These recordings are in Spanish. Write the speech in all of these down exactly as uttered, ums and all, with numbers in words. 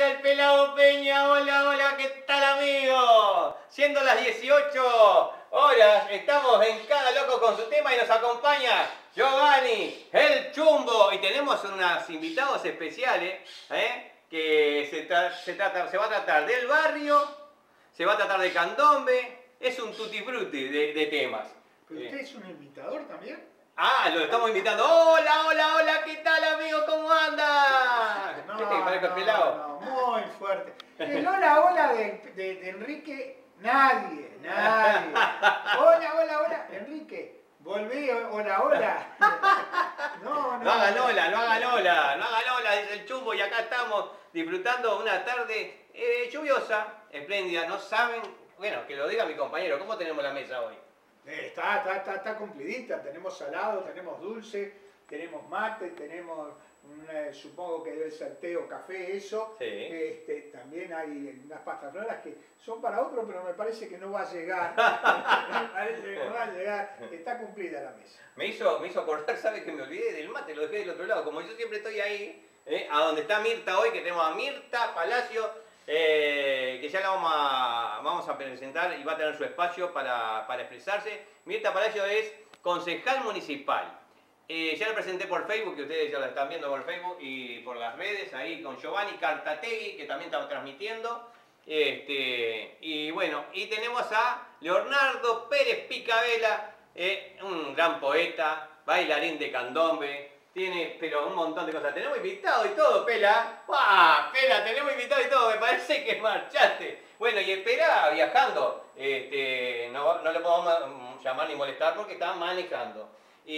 el Pelado Peña? Hola, hola, ¿qué tal, amigos? Siendo las dieciocho horas, estamos en Cada Loco con su tema y nos acompaña Giovanni, el Chumbo. Y tenemos unos invitados especiales, ¿eh? que se, tra se, trata, se va a tratar del barrio, se va a tratar de candombe, es un tutti frutti de, de temas. ¿Pero usted es un imitador también? Ah, lo estamos invitando. Hola, hola, hola, ¿qué tal, amigo? ¿Cómo anda? No, ¿Qué te parece el pelado? no, muy fuerte. El hola, hola de, de, de Enrique, nadie, nadie. Hola, hola, hola, Enrique, volví, hola, hola. No, no. No hagan hola, no hagan hola, no hagan hola, dice el Chumbo, y acá estamos disfrutando una tarde eh, lluviosa, espléndida. No saben, bueno, que lo diga mi compañero, ¿cómo tenemos la mesa hoy? Eh, Está, está, está, está cumplidita, tenemos salado, tenemos dulce, tenemos mate, tenemos, una, supongo que debe ser té o café, eso. Sí. Este, también hay unas pastas raras que son para otro, pero me parece que no va a llegar. Me parece que no va a llegar, está cumplida la mesa. Me hizo, me hizo acordar, ¿sabes? Que me olvidé del mate, lo dejé del otro lado. Como yo siempre estoy ahí, ¿eh? A donde está Mirta hoy, que tenemos a Mirta Palacio, eh, que ya la vamos a, vamos a presentar y va a tener su espacio para, para expresarse. Mirta Palacio es concejal municipal. Eh, ya la presenté por Facebook, que ustedes ya la están viendo por Facebook y por las redes, ahí con Giovanni Cartategui, que también estamos transmitiendo. Este, y bueno, y tenemos a Leonardo Pérez Picabella, eh, un gran poeta, bailarín de candombe, tiene pero un montón de cosas. Tenemos invitado y todo, Pela. ¡Pah! Pela, tenemos invitado y todo, me parece que marchaste. Bueno, y el Pela viajando, este, no, no le podemos llamar ni molestar porque está manejando.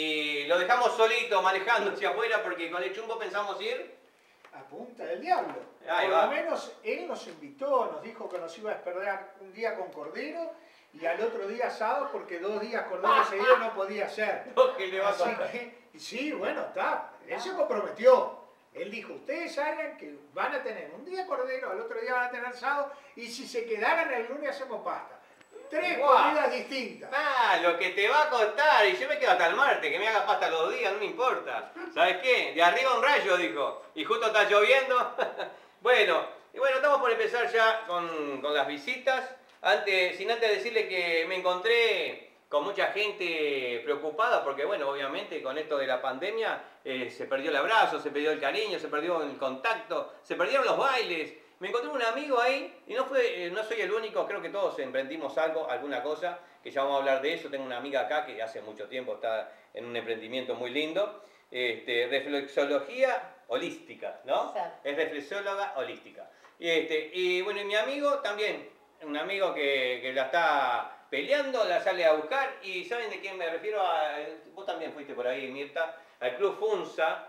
Y lo dejamos solito manejando hacia afuera porque con el Chumbo pensamos ir A punta del diablo. Ahí Por va. lo menos él nos invitó, nos dijo que nos iba a esperar un día con cordero y al otro día asado, porque dos días cordero seguido no podía ser. lo que le va a Así contar. que, sí, bueno, está. Él se comprometió. Él dijo, ustedes hagan que van a tener un día cordero, al otro día van a tener asado, y si se quedaran el lunes hacemos pasta. Tres Guau. comidas distintas. Ah, lo que te va a costar, y yo me quedo hasta el martes, que me haga pasta los días, no me importa. ¿Sabes qué? De arriba un rayo, dijo, y justo está lloviendo. Bueno, y bueno, estamos por empezar ya con, con las visitas. Antes, sin antes decirle que me encontré con mucha gente preocupada, porque bueno, obviamente con esto de la pandemia eh, se perdió el abrazo, se perdió el cariño, se perdió el contacto, se perdieron los bailes. Me encontré un amigo ahí, y no, fue, no soy el único, creo que todos emprendimos algo, alguna cosa, que ya vamos a hablar de eso. Tengo una amiga acá que hace mucho tiempo está en un emprendimiento muy lindo, este, reflexología holística, ¿no? Exacto. Es reflexóloga holística. Y, este, y bueno, y mi amigo también, un amigo que, que la está peleando, la sale a buscar, y ¿saben de quién me refiero? A, vos también fuiste por ahí, Mirta, al Club Funza,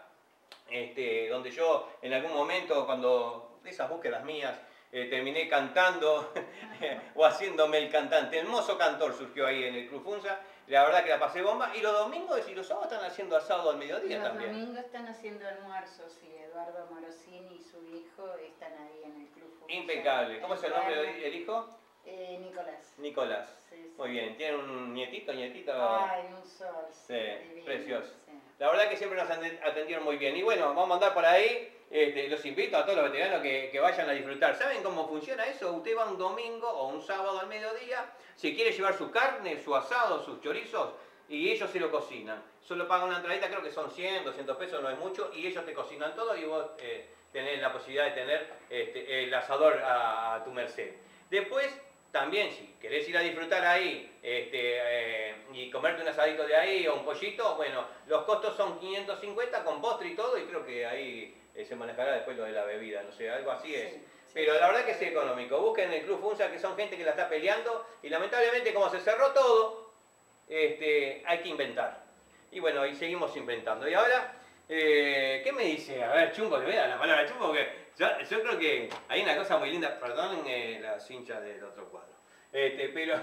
este, donde yo en algún momento, cuando de esas búsquedas mías, eh, terminé cantando o haciéndome el cantante. El mozo cantor surgió ahí en el Club Funza. La verdad que la pasé bomba. Y los domingos y los sábados están haciendo asado al mediodía Los también. domingos están haciendo almuerzos y Eduardo Morosini y su hijo están ahí en el Club Funza. Impecable. ¿Cómo es el nombre del hijo? Eh, Nicolás. Nicolás. Sí, sí. Muy bien. ¿Tiene un nietito, nietito? Ay, un sol. Sí, divino, precioso. sí. La verdad que siempre nos atendieron muy bien. Y bueno, vamos a andar por ahí. Este, los invito a todos los veteranos que, que vayan a disfrutar. ¿Saben cómo funciona eso? Usted va un domingo o un sábado al mediodía, si quiere llevar su carne, su asado, sus chorizos, y ellos se lo cocinan. Solo pagan una entradita, creo que son cien, doscientos pesos, no es mucho, y ellos te cocinan todo y vos eh, tenés la posibilidad de tener este, el asador a, a tu merced. Después, también, si querés ir a disfrutar ahí este, eh, y comerte un asadito de ahí o un pollito, bueno, los costos son quinientos cincuenta con postre y todo, y creo que ahí eh, se manejará después lo de la bebida, no sé, algo así es. Sí, sí, Pero sí. la verdad que es económico. Busquen el Club Funza, que son gente que la está peleando, y lamentablemente como se cerró todo, este, hay que inventar. Y bueno, y seguimos inventando. Y ahora, eh, ¿qué me dice? A ver, Chumbo, le voy a dar la palabra a Chumbo, porque yo, yo creo que hay una cosa muy linda, perdonen eh, las hinchas del otro cuadro, este, pero...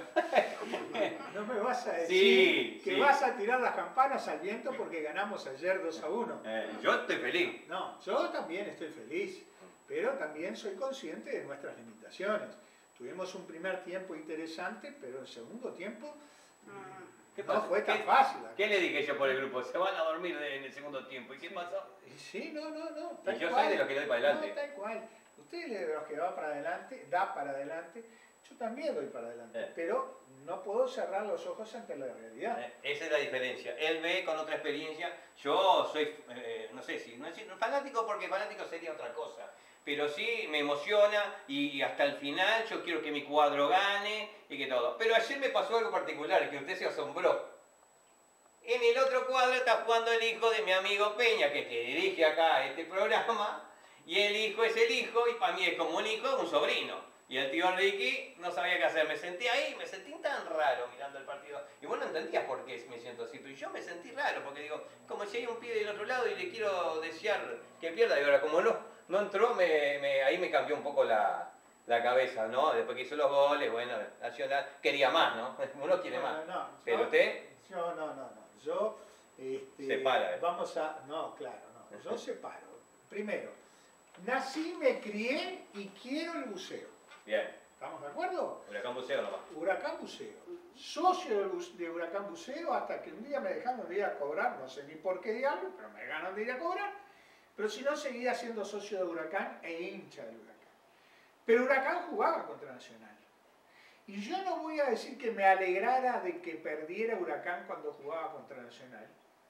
No me vas a decir Sí, que sí. vas a tirar las campanas al viento porque ganamos ayer dos a uno. eh, yo estoy feliz. No, yo también estoy feliz, pero también soy consciente de nuestras limitaciones. Tuvimos un primer tiempo interesante, pero el segundo tiempo ¿Qué no pasó? fue tan ¿Qué- fácil. ¿Qué le dije yo por el grupo? Se van a dormir en el segundo tiempo. ¿Y qué pasó? Sí, no, no, no. Y yo soy de los que doy para adelante. No, tal cual. Usted es de los que va para adelante, da para adelante, yo también doy para adelante, Eh. pero no puedo cerrar los ojos ante la realidad. Eh, Esa es la diferencia. Él ve con otra experiencia. Yo soy, eh, no sé si, no es fanático porque fanático sería otra cosa. Pero sí me emociona y, y hasta el final yo quiero que mi cuadro gane y que todo. Pero ayer me pasó algo particular, que usted se asombró. En el otro cuadro está jugando el hijo de mi amigo Peña, que, que dirige acá este programa. Y el hijo es el hijo y para mí es como un hijo, un sobrino. Y el tío Ricky no sabía qué hacer, me sentí ahí, me sentí tan raro mirando el partido. Y vos no entendías por qué me siento así, pero yo me sentí raro, porque digo, como si hay un pibe del otro lado y le quiero desear que pierda, y ahora como no, no entró, me, me, ahí me cambió un poco la, la cabeza, ¿no? Después que hizo los goles, bueno, Nacional quería más, ¿no? Uno quiere más. No, no, Pero yo- usted Yo no, no, no. Yo este, Separa, ¿eh? vamos a. No, claro, no. Yo separo. Primero, nací, me crié y quiero el buceo. bien, ¿Estamos de acuerdo? Huracán Buceo nomás. Huracán Buceo. Socio de, bus- de Huracán Buceo hasta que un día me dejaron de ir a cobrar, no sé ni por qué diablo, pero me dejaron de ir a cobrar. Pero si no, seguía siendo socio de Huracán e hincha del Huracán. Pero Huracán jugaba contra Nacional. Y yo no voy a decir que me alegrara de que perdiera Huracán cuando jugaba contra Nacional.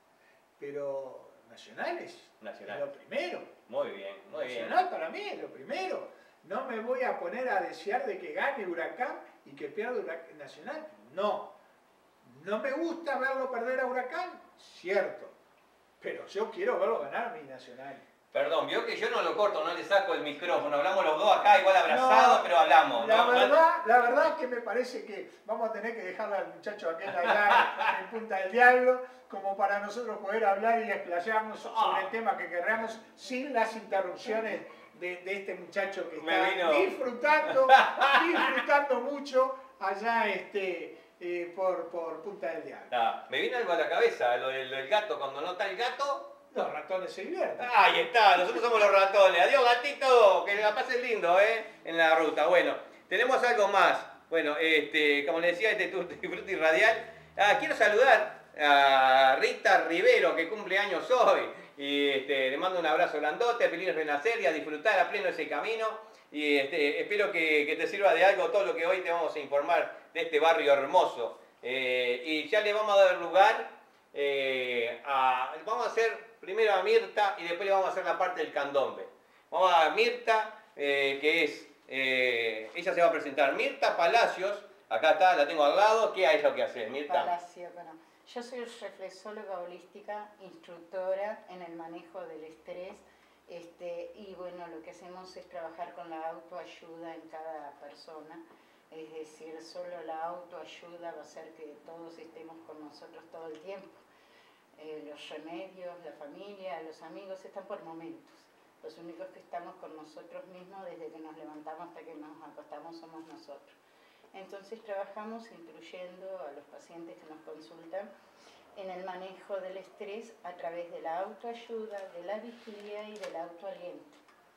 Pero Nacional es, Nacional. es lo primero. Muy bien, muy bien. Nacional para mí es lo primero. No me voy a poner a desear de que gane Huracán y que pierda Huracán Nacional. No. No me gusta verlo perder a Huracán, cierto. Pero yo quiero verlo ganar a mi Nacional. Perdón, vio que yo no lo corto, no le saco el micrófono, hablamos los dos acá igual abrazados, No, pero hablamos. La ¿no? verdad, la verdad es que me parece que vamos a tener que dejarle al muchacho aquel allá en Punta del Diablo, como para nosotros poder hablar y explayarnos sobre el tema que queramos sin las interrupciones de, de este muchacho que Me está vino. disfrutando, disfrutando mucho allá este, eh, por, por Punta del Diablo. Ah, me viene algo a la cabeza, lo del, del gato, cuando no está el gato. Los ratones se divierten. Ahí está, nosotros somos los ratones. Adiós gatito, que la pases lindo, ¿eh? En la ruta. Bueno, tenemos algo más. Bueno, este, como le decía, este Tutti Frutti Radial. Ah, quiero saludar a Rita Rivero, que cumple años hoy. Y este, le mando un abrazo grandote, feliz renacer y a disfrutar a pleno ese camino. Y este, espero que, que te sirva de algo todo lo que hoy te vamos a informar de este barrio hermoso. Eh, y ya le vamos a dar lugar eh, a... Vamos a hacer primero a Mirta y después le vamos a hacer la parte del candombe. Vamos a Mirta, eh, que es... Eh, ella se va a presentar. Mirta Palacios, acá está, la tengo al lado. ¿Qué es lo que haces, Mirta? Palacio, bueno. Yo soy reflexóloga holística, instructora en el manejo del estrés, este, y bueno, lo que hacemos es trabajar con la autoayuda en cada persona, es decir, solo la autoayuda va a hacer que todos estemos con nosotros todo el tiempo. Eh, los remedios, la familia, los amigos están por momentos. Los únicos que estamos con nosotros mismos desde que nos levantamos hasta que nos acostamos somos nosotros. Entonces trabajamos incluyendo a los pacientes que nos consultan en el manejo del estrés a través de la autoayuda, de la vigilia y del autoaliento.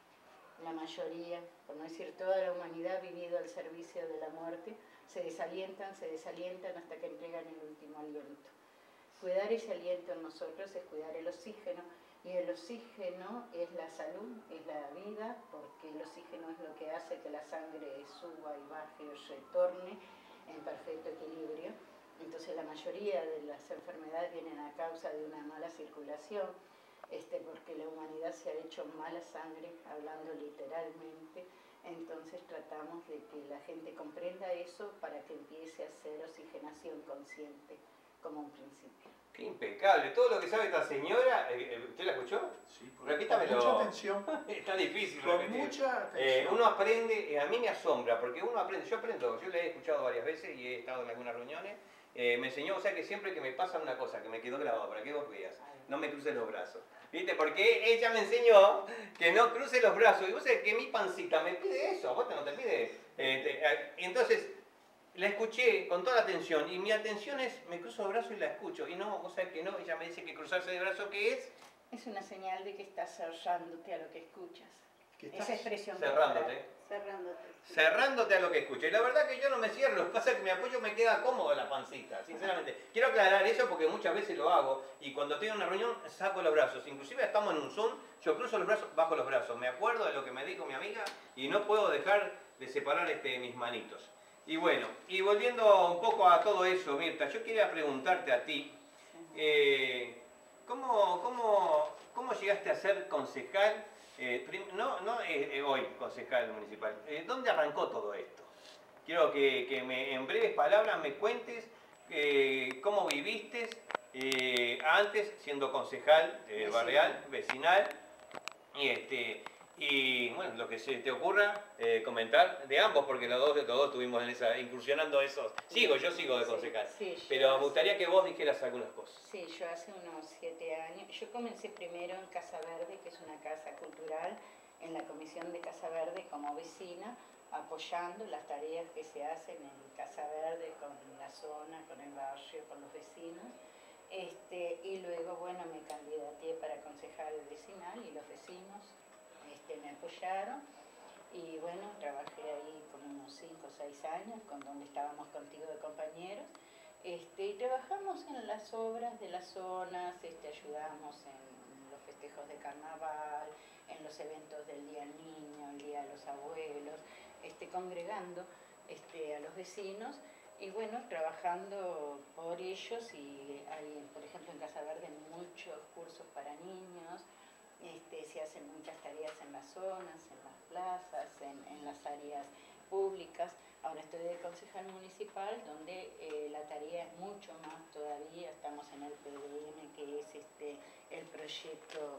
La mayoría, por no decir toda la humanidad, ha vivido al servicio de la muerte, se desalientan, se desalientan hasta que entregan el último aliento. Cuidar ese aliento en nosotros es cuidar el oxígeno, y el oxígeno es la salud, es la vida, porque el oxígeno es lo que hace que la sangre suba y baje y retorne en perfecto equilibrio. Entonces la mayoría de las enfermedades vienen a causa de una mala circulación, este, porque la humanidad se ha hecho mala sangre, hablando literalmente. Entonces tratamos de que la gente comprenda eso para que empiece a hacer oxigenación consciente como un principio. Qué impecable. Todo lo que sabe esta señora, eh, ¿usted la escuchó? Sí, Repítamelo. con mucha atención. Está difícil Con repetir. mucha atención. Eh, uno aprende, eh, a mí me asombra, porque uno aprende, yo aprendo, yo le he escuchado varias veces y he estado en algunas reuniones, eh, me enseñó, o sea que siempre que me pasa una cosa que me quedó grabado para que vos veas, no me cruces los brazos. ¿Viste? Porque ella me enseñó que no cruce los brazos, y vos sabés que mi pancita me pide eso, vos no te pide. Este, eh, entonces, la escuché con toda la atención, y mi atención es, me cruzo el brazo y la escucho, y no, vos sabés que no, ella me dice que cruzarse de brazo, ¿qué es? Es una señal de que estás cerrándote a lo que escuchas. que Esa estás expresión. cerrándote. Cerrándote. Sí. Cerrándote a lo que escucho. Y la verdad que yo no me cierro, lo que pasa es que mi apoyo me queda cómodo en la pancita, sinceramente. Quiero aclarar eso porque muchas veces lo hago y cuando estoy en una reunión saco los brazos. Inclusive estamos en un Zoom, yo cruzo los brazos, bajo los brazos. Me acuerdo de lo que me dijo mi amiga y no puedo dejar de separar este, mis manitos. Y bueno, y volviendo un poco a todo eso, Mirta, yo quería preguntarte a ti, eh, ¿cómo, cómo, ¿cómo llegaste a ser concejal? Eh, no no eh, hoy concejal municipal. Eh, ¿Dónde arrancó todo esto? Quiero que, que me, en breves palabras me cuentes eh, cómo viviste eh, antes siendo concejal eh, barrial, vecinal, y, este, y bueno, lo que se te ocurra eh, comentar de ambos, porque los dos, los dos estuvimos en esa, incursionando esos. Sigo, yo sigo de concejal, sí, sí, pero hace, me gustaría que vos dijeras algunas cosas. Sí, yo hace unos siete años, yo comencé primero en Casa Verde, que es una casa cultural, en la comisión de Casa Verde como vecina, apoyando las tareas que se hacen en Casa Verde con la zona, con el barrio, con los vecinos. Este, y luego, bueno, me candidaté para concejal vecinal y los vecinos este, me apoyaron. Y bueno, trabajé ahí como unos cinco o seis años, con donde estábamos contigo de compañeros. Este, y trabajamos en las obras de las zonas, este, ayudamos en los festejos de carnaval, en los eventos del Día del Niño, el Día de los Abuelos, este, congregando este, a los vecinos y bueno, trabajando por ellos. Y hay, por ejemplo, en Casa Verde muchos cursos para niños, este, se hacen muchas tareas en las zonas, en las plazas, en, en las áreas públicas. Ahora estoy de concejal municipal, donde eh, la tarea es mucho más todavía. Estamos en el P D M, que es este, el proyecto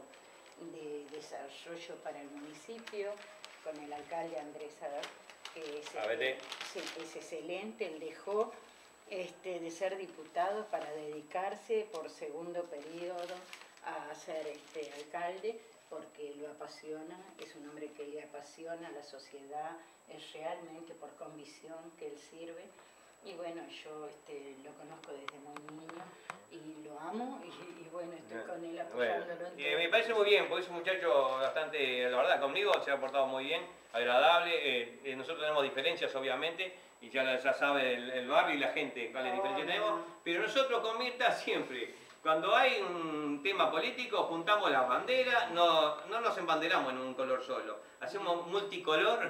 de desarrollo para el municipio, con el alcalde Andrés Adar, que es, este, sí, es excelente. Él dejó este, de ser diputado para dedicarse por segundo periodo a ser este, alcalde, porque lo apasiona, es un hombre que le apasiona a la sociedad, es realmente por convicción que él sirve. Y bueno, yo este, lo conozco desde muy niño y lo amo y, y bueno, estoy con él apoyándolo. Bueno, y me parece muy bien, porque es un muchacho bastante, la verdad, conmigo se ha portado muy bien, agradable. Eh, eh, nosotros tenemos diferencias, obviamente, y ya, ya sabe el, el barrio y la gente cuáles oh, diferencias no. tenemos, pero nosotros con Mirta siempre, cuando hay un tema político, juntamos las banderas, no, no nos embanderamos en un color solo, hacemos multicolor,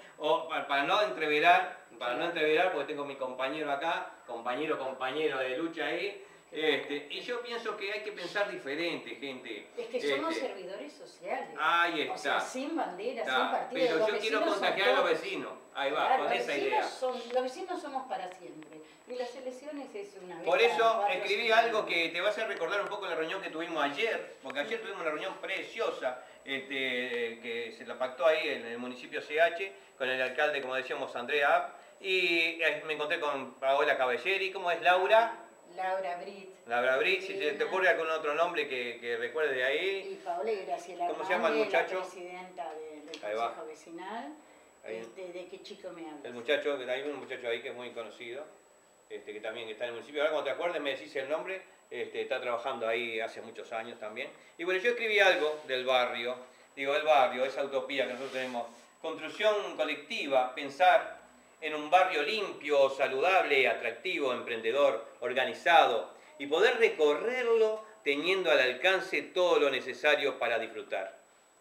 o para, para no entreverar, para no entreverar, porque tengo mi compañero acá, compañero, compañero de lucha ahí, este, y yo pienso que hay que pensar diferente, gente. Es que somos este, servidores sociales. Ahí está. O sea, sin bandera, está. sin partido. Pero los yo quiero contagiar a los vecinos. Ahí va, claro, con esa idea. Son, los vecinos somos para siempre. Y las elecciones es una vez. Por eso escribí algo que te va a hacer recordar un poco la reunión que tuvimos ayer, porque ayer tuvimos una reunión preciosa, este, que se la pactó ahí en el municipio C H, con el alcalde, como decíamos, Andrea App, y me encontré con Paola Cabelleri. ¿Cómo es, Laura? Laura Brit. Laura Brit, si te, te ocurre algún otro nombre que, que recuerdes de ahí. Y Paola y Graciela. ¿Cómo se llama el muchacho? La presidenta de, del Consejo Vecinal. Este, ¿De qué chico me hablas? El muchacho, hay un muchacho ahí que es muy conocido, este, que también está en el municipio. Ahora cuando te acuerdes me decís el nombre, este, está trabajando ahí hace muchos años también. Y bueno, yo escribí algo del barrio, digo, el barrio, esa utopía que nosotros tenemos. Construcción colectiva, pensar en un barrio limpio, saludable, atractivo, emprendedor, organizado, y poder recorrerlo teniendo al alcance todo lo necesario para disfrutar.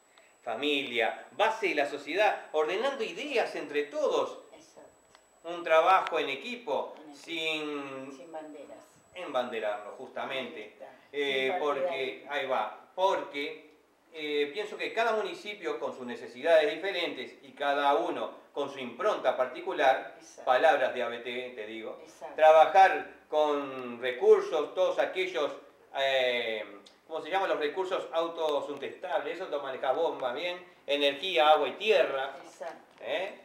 Familia, base de la sociedad, ordenando ideas entre todos. Exacto. Un trabajo en equipo, en sin, sin banderas. Embanderarlo, justamente. Ahí Eh, porque, ahí va, porque eh, pienso que cada municipio con sus necesidades diferentes y cada uno con su impronta particular, exacto, palabras de A B T, te digo, exacto, trabajar con recursos, todos aquellos, eh, ¿cómo se llaman? Los recursos autosustentables, eso lo manejás vos más bien, energía, agua y tierra. Exacto. ¿Eh?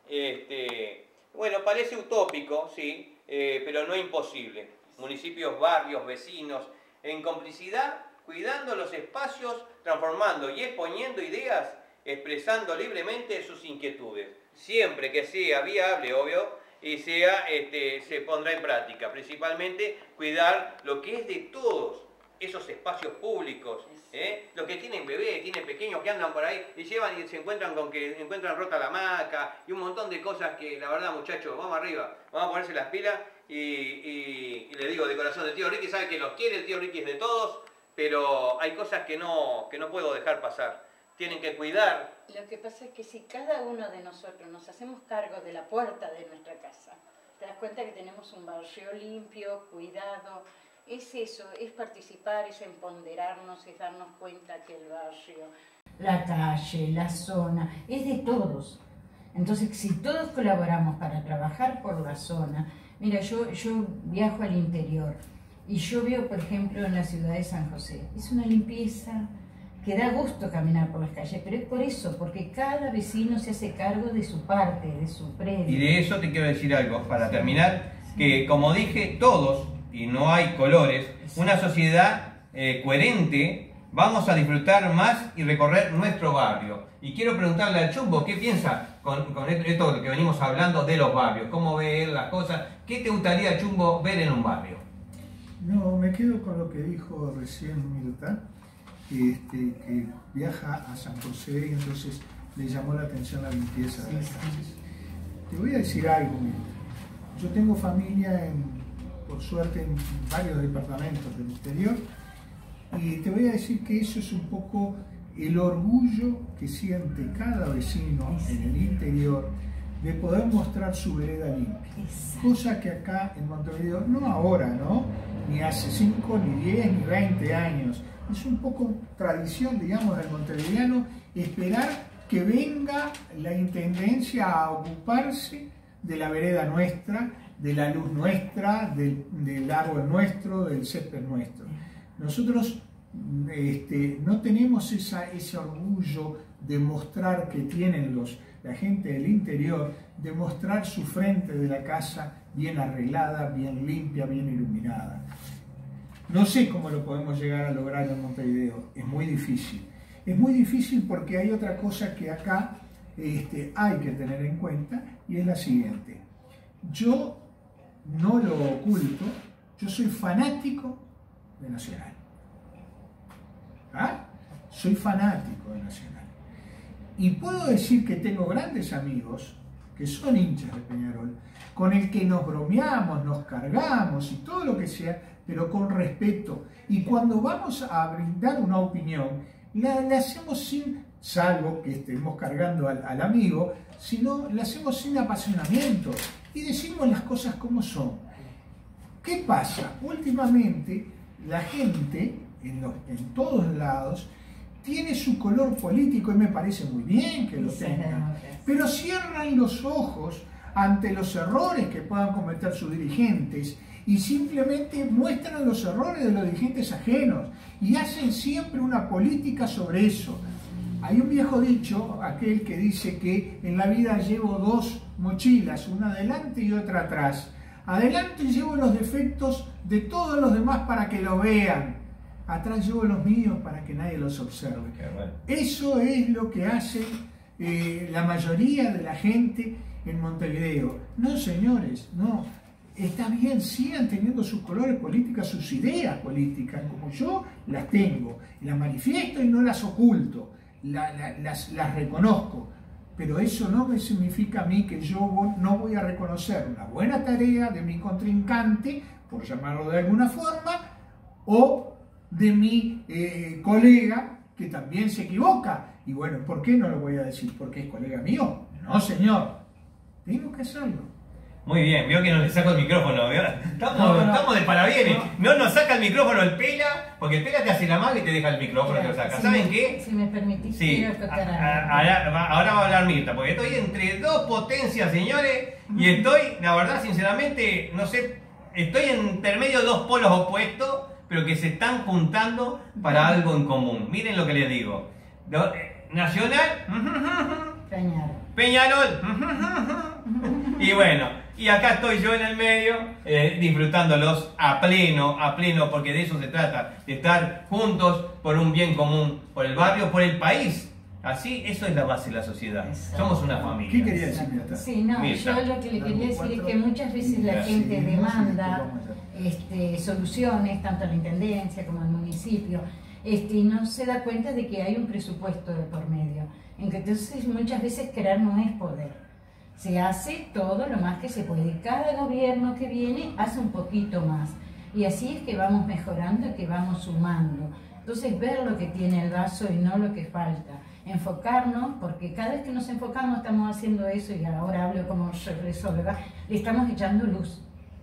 Este, bueno, parece utópico, sí, eh, pero no imposible. Municipios, barrios, vecinos, en complicidad, cuidando los espacios, transformando y exponiendo ideas, expresando libremente sus inquietudes. Siempre que sea viable, obvio, y sea, este, se pondrá en práctica. Principalmente, cuidar lo que es de todos, esos espacios públicos, ¿eh? Los que tienen bebés, tienen pequeños que andan por ahí y llevan y se encuentran con que encuentran rota la hamaca y un montón de cosas que la verdad, muchachos, vamos arriba, vamos a ponerse las pilas y, y, y le digo de corazón, el tío Ricky sabe que los quiere, el tío Ricky es de todos, pero hay cosas que no, que no puedo dejar pasar. Tienen que cuidar. Lo que pasa es que si cada uno de nosotros nos hacemos cargo de la puerta de nuestra casa, te das cuenta que tenemos un barrio limpio, cuidado. Es eso, es participar, es empoderarnos, es darnos cuenta que el barrio, la calle, la zona, es de todos. Entonces, si todos colaboramos para trabajar por la zona, mira, yo, yo viajo al interior y yo veo, por ejemplo, en la ciudad de San José, es una limpieza que da gusto caminar por las calles, pero es por eso, porque cada vecino se hace cargo de su parte, de su predio. Y de eso te quiero decir algo, para terminar, que como dije, todos, y no hay colores, una sociedad eh, coherente, vamos a disfrutar más y recorrer nuestro barrio. Y quiero preguntarle al Chumbo, ¿qué piensa con, con esto que venimos hablando de los barrios? ¿Cómo ve él las cosas? ¿Qué te gustaría, Chumbo, ver en un barrio? No, me quedo con lo que dijo recién Mirta, este, que viaja a San José y entonces le llamó la atención la limpieza de las calles. Te voy a decir algo, Mirta. Yo tengo familia en... por suerte en varios departamentos del interior, y te voy a decir que eso es un poco el orgullo que siente cada vecino en el interior de poder mostrar su vereda limpia. Cosa que acá en Montevideo, no ahora, ¿no? Ni hace cinco, ni diez, ni veinte años. Es un poco tradición, digamos, del montevideano esperar que venga la intendencia a ocuparse de la vereda nuestra, de la luz nuestra, del, del árbol nuestro, del césped nuestro. Nosotros este, no tenemos esa, ese orgullo de mostrar que tienen los, la gente del interior, de mostrar su frente de la casa bien arreglada, bien limpia, bien iluminada. No sé cómo lo podemos llegar a lograr en Montevideo, es muy difícil. Es muy difícil porque hay otra cosa que acá este, hay que tener en cuenta y es la siguiente. Yo no lo oculto, yo soy fanático de Nacional. ¿Ah? Soy fanático de Nacional. Y puedo decir que tengo grandes amigos que son hinchas de Peñarol, con el que nos bromeamos, nos cargamos y todo lo que sea, pero con respeto. Y cuando vamos a brindar una opinión, la, la hacemos sin, salvo que estemos cargando al, al amigo, sino la hacemos sin apasionamiento y decimos las cosas como son. ¿Qué pasa? Últimamente la gente, en, los, en todos lados, tiene su color político y me parece muy bien que lo tengan, pero cierran los ojos ante los errores que puedan cometer sus dirigentes y simplemente muestran los errores de los dirigentes ajenos y hacen siempre una política sobre eso. Hay un viejo dicho, aquel que dice que en la vida llevo dos mochilas, una adelante y otra atrás. Adelante llevo los defectos de todos los demás para que lo vean. Atrás llevo los míos para que nadie los observe. Bueno. Eso es lo que hace eh, la mayoría de la gente en Montevideo. No, señores, no. Está bien, sigan teniendo sus colores políticos, sus ideas políticas, como yo las tengo. Las manifiesto y no las oculto, la, la, las, las reconozco. Pero eso no me significa a mí que yo no voy a reconocer una buena tarea de mi contrincante, por llamarlo de alguna forma, o de mi eh, colega que también se equivoca. Y bueno, ¿por qué no lo voy a decir? ¿Porque es colega mío? No, señor. Tengo que hacerlo. Muy bien, veo que no le saco el micrófono. Estamos, no, no, estamos de parabienes. No. no nos saca el micrófono el Pela, porque el Pela te hace la maga y te deja el micrófono y te lo saca. Si ¿Saben me, qué? Si me permitís, sí. quiero tocar a, a, ahora, ahora va a hablar Mirta, porque estoy entre dos potencias, señores, y estoy, la verdad, sinceramente, no sé, estoy entre medio de dos polos opuestos, pero que se están juntando para algo en común. Miren lo que les digo. Nacional, Peñarol. Peñarol. Y bueno, y acá estoy yo en el medio, eh, disfrutándolos a pleno, a pleno, porque de eso se trata, de estar juntos por un bien común, por el barrio, por el país. Así, eso es la base de la sociedad. Exacto. Somos una familia. ¿Qué quería decir, Mirta? Sí, no, Mirta. yo lo que le quería decir es que muchas veces la gente demanda este, soluciones, tanto a la intendencia como al municipio, este, y no se da cuenta de que hay un presupuesto de por medio. En que entonces muchas veces querer no es poder. Se hace todo lo más que se puede. Cada gobierno que viene hace un poquito más. Y así es que vamos mejorando y que vamos sumando. Entonces ver lo que tiene el vaso y no lo que falta. Enfocarnos, porque cada vez que nos enfocamos estamos haciendo eso, y ahora hablo como reflexóloga, le estamos echando luz.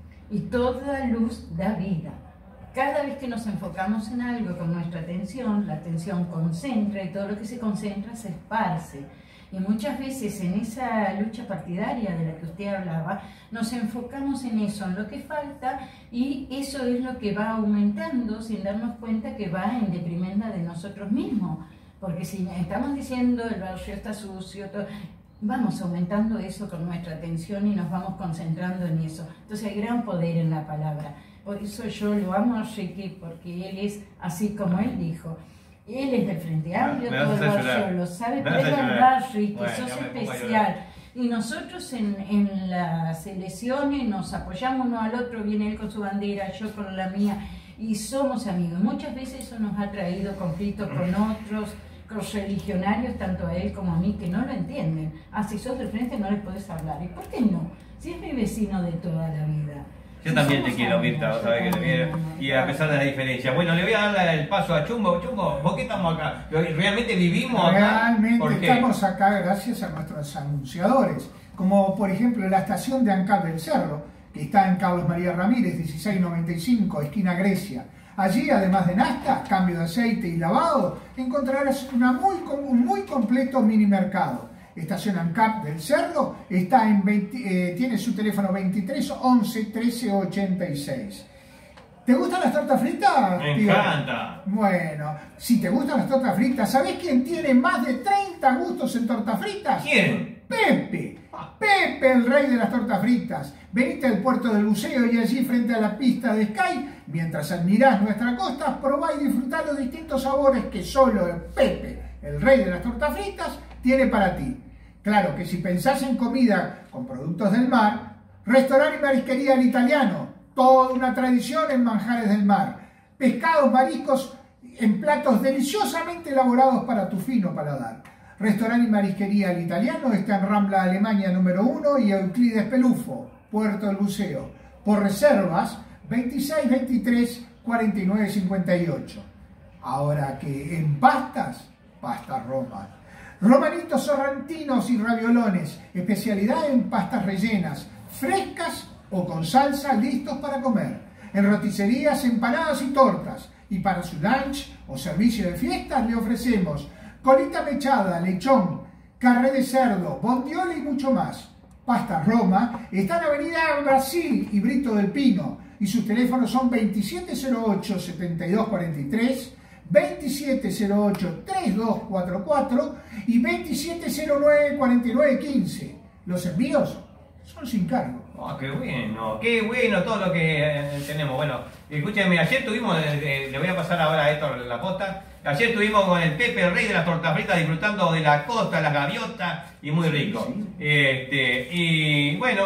Y toda luz da vida. Cada vez que nos enfocamos en algo con nuestra atención, la atención concentra y todo lo que se concentra se esparce. Y muchas veces en esa lucha partidaria de la que usted hablaba, nos enfocamos en eso, en lo que falta, y eso es lo que va aumentando sin darnos cuenta que va en detrimento de nosotros mismos. Porque si estamos diciendo el barrio está sucio, todo, vamos aumentando eso con nuestra atención y nos vamos concentrando en eso. Entonces hay gran poder en la palabra. Por eso yo lo amo a Ricky, porque él es así como él dijo. Él es del Frente Amplio, todo el barrio lo sabe, pero es verdad, Ricky, bueno, sos especial. especial. Y nosotros en, en las elecciones nos apoyamos uno al otro, viene él con su bandera, yo con la mía, y somos amigos. Muchas veces eso nos ha traído conflictos con otros correligionarios, tanto a él como a mí, que no lo entienden. Ah, si sos del Frente no les podés hablar. ¿Y por qué no? Si es mi vecino de toda la vida. Yo también te quiero, Mirta, vos sabés que te quiero. Y a pesar de la diferencia. Bueno, le voy a dar el paso a Chumbo. Chumbo, ¿por qué estamos acá? ¿Realmente vivimos acá? Realmente estamos acá gracias a nuestros anunciadores. Como por ejemplo la estación de Ancap del Cerro, que está en Carlos María Ramírez, dieciséis noventa y cinco, esquina Grecia. Allí, además de nafta, cambio de aceite y lavado, encontrarás una muy, un muy completo mini mercado. Estación Ancap del Cerro está en veinte, eh, tiene su teléfono veintitrés once trece ochenta y seis. ¿Te gustan las tortas fritas? Me tío? encanta. Bueno, si te gustan las tortas fritas, ¿sabés quién tiene más de treinta gustos en tortas fritas? ¿Quién? Pepe. Pepe, el rey de las tortas fritas. Venite al puerto del buceo y allí frente a la pista de Sky, mientras admirás nuestra costa, probá y disfrutá los distintos sabores que solo Pepe, el rey de las tortas fritas, tiene para ti. Claro que si pensás en comida con productos del mar, restaurante y marisquería al italiano, toda una tradición en manjares del mar, pescados, mariscos en platos deliciosamente elaborados para tu fino paladar. Restaurante y marisquería al italiano está en Rambla Alemania número uno y Euclides Pelufo, Puerto del Buceo. Por reservas, veintiséis veintitrés cuarenta y nueve cincuenta y ocho. Ahora que en pastas, Pasta Roma. Romanitos sorrentinos y raviolones, especialidad en pastas rellenas, frescas o con salsa, listos para comer. En roticerías, empanadas y tortas. Y para su lunch o servicio de fiestas le ofrecemos colita mechada, lechón, carré de cerdo, bondiola y mucho más. Pasta Roma está en Avenida Brasil y Brito del Pino y sus teléfonos son veintisiete cero ocho setenta y dos cuarenta y tres, veintisiete cero ocho treinta y dos cuarenta y cuatro y veintisiete cero nueve cuarenta y nueve quince. Los envíos son sin cargo. Oh, qué bueno, qué bueno todo lo que eh, tenemos. Bueno, escúchenme, ayer tuvimos, eh, le voy a pasar ahora a Héctor la posta. Ayer estuvimos con el Pepe, el rey de las tortas fritas, disfrutando de la costa, las gaviotas, y muy rico. Sí, sí. Este, y bueno,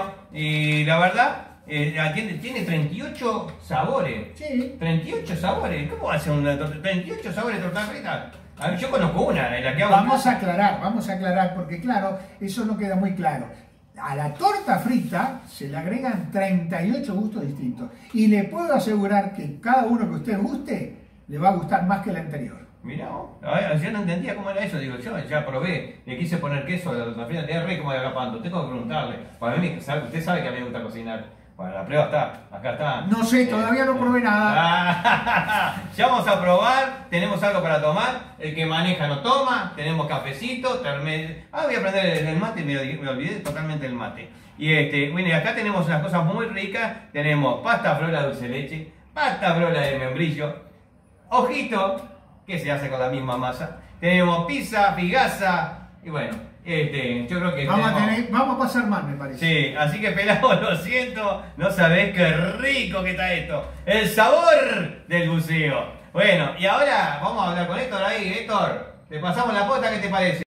y la verdad, eh, tiene, tiene treinta y ocho sabores. Sí. treinta y ocho sabores. ¿Cómo hace una torta? treinta y ocho sabores de tortas fritas. A ver, yo conozco una, la que hago. Vamos a aclarar, vamos a aclarar, porque claro, eso no queda muy claro. A la torta frita se le agregan treinta y ocho gustos distintos. Y le puedo asegurar que cada uno que usted guste, le va a gustar más que el anterior. Mirá, a ver, yo no entendía cómo era eso, digo, yo ya probé, le quise poner queso a la torta frita, es re como de agapando, tengo que preguntarle, para mí, usted sabe que a mí me gusta cocinar, bueno, la prueba está, acá está. No sé, todavía no probé nada. Ah, ya vamos a probar, tenemos algo para tomar, el que maneja no toma, tenemos cafecito, terme... ah, voy a aprender el, el mate, me, me olvidé totalmente el mate. Y este, bueno, y acá tenemos unas cosas muy ricas, tenemos pasta frola dulce de leche, pasta frola de membrillo, ojito, que se hace con la misma masa. Tenemos pizza, figaza y bueno, este, yo creo que Vamos, tenemos... a tener, vamos a pasar mal, me parece. Sí, así que pelado, lo siento, no sabés qué rico que está esto. El sabor del buceo. Bueno, y ahora vamos a hablar con Héctor ahí. Héctor, Te pasamos la posta, ¿qué te parece?